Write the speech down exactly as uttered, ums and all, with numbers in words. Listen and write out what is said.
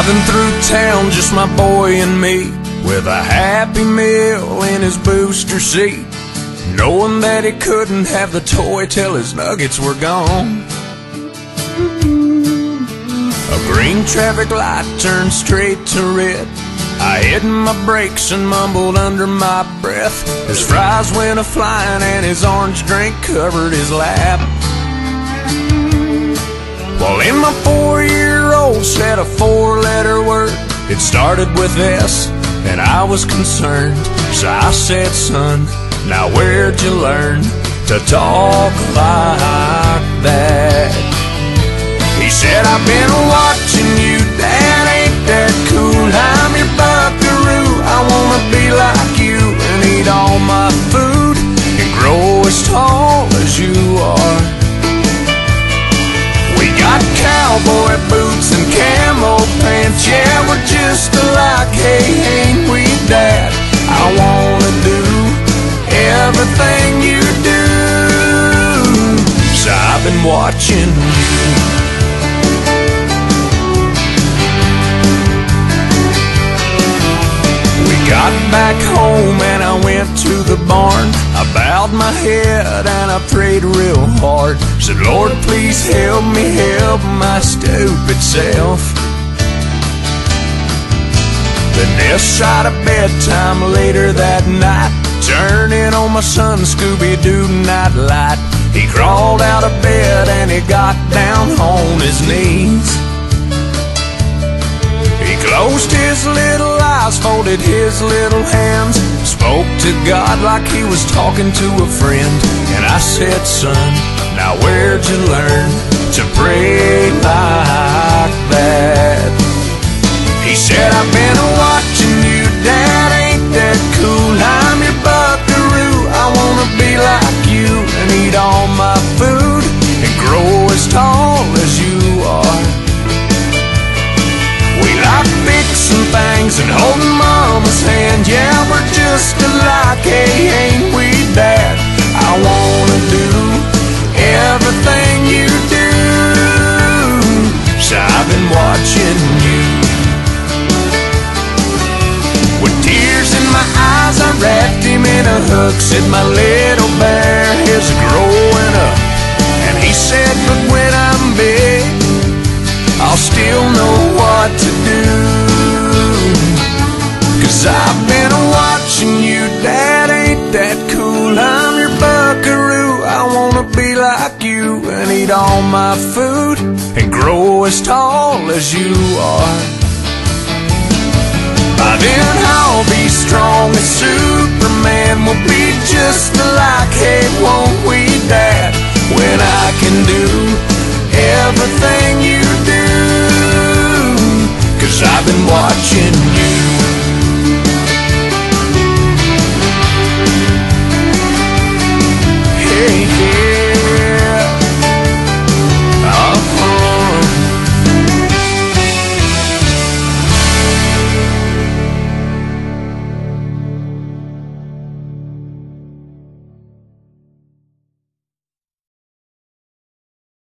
Driving through town, just my boy and me, with a Happy Meal in his booster seat, knowing that he couldn't have the toy till his nuggets were gone. A green traffic light turned straight to red. I hit my brakes and mumbled under my breath as fries went a-flying and his orange drink covered his lap. Well, in my four-year-old said a four-letter word. It started with S, and I was concerned. So I said, son, now where'd you learn to talk like that? He said, I've been watching you, Dad, ain't that cool? I'm your buckaroo, I wanna be like you and eat all my food and grow as tall as you are. We got cowboy boots and camo pants, yeah, we're just alike, hey, ain't we, Dad? I wanna do everything you do, so I've been watching you. Got back home and I went to the barn. I bowed my head and I prayed real hard. Said, Lord, please help me help my stupid self. Then this side of bedtime later that night, turning on my son Scooby-Doo night light. He crawled out of bed and he got down on his knees. He closed his little eyes, folded his little hands, spoke to God like he was talking to a friend. And I said, son, now where'd you learn to pray like that? He said, I've been watching you, Dad, ain't that cool? I'm your buckaroo, I wanna be like you and eat all my food and grow as tall as you are. We like fixing things and holding Mama's hand, yeah, we're just alike, hey, ain't we, Dad? I wanna do everything you do, so I've been watching you. With tears in my eyes, I wrapped him in a hug, said my little bear is growing up. And he said, but when I'm big, I'll still know what to do, 'cause I've been watching you, Dad, ain't that cool? I'm your buckaroo, I wanna be like you and eat all my food and grow as tall as you are. By then I'll be strong as Superman, we'll be just alike, hey, won't we, Dad? When I can do everything you do, 'cause I've been watching